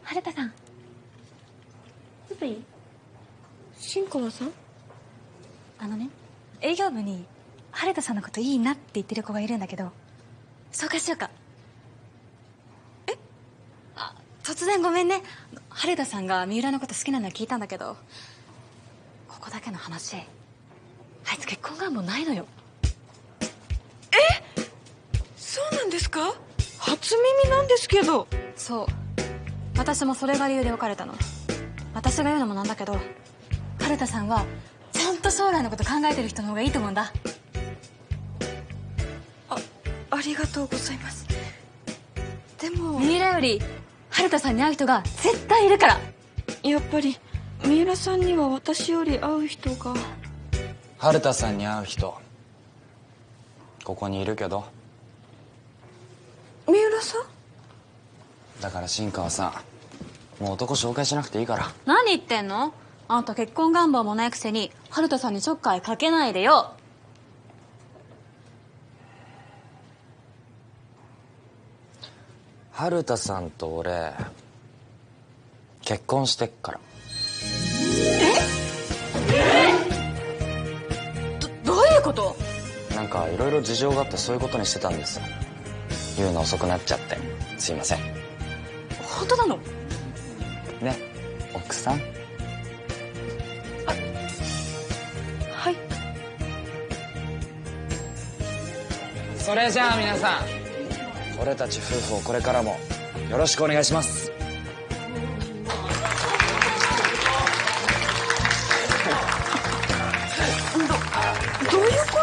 春田さん、ちょっといい？ 新川さん？ 営業部に春田さんのこといいなって言ってる子がいるんだけど、紹介しようか。え？突然ごめんね。春田さんが三浦のこと好きなのは聞いたんだけど、ここだけの話、あいつ結婚願望ないのよ。 そうなんですか？初耳なんですけど。 そう、私もそれが理由で別れたの。私が言うのもなんだけど、春田さんはちゃんと将来のこと考えてる人の方がいいと思うんだ。 ありがとうございます。でも三浦より春田さんに会う人が絶対いるから。 やっぱり三浦さんには私より会う人が。 春田さんに会う人ここにいるけど。 三浦さん？ だから新川さん、もう男紹介しなくていいから。 何言ってんの？あんた結婚願望もないくせに春田さんにちょっかいかけないでよ。 春田さんと俺結婚してっから。 どういうこと？ なんかいろいろ事情があってそういうことにしてたんです。言うの遅くなっちゃってすいません。 本当なの？ ね、奥さん。 はい。 それじゃあ皆さん、俺たち夫婦をこれからもよろしくお願いします。 どういうこと？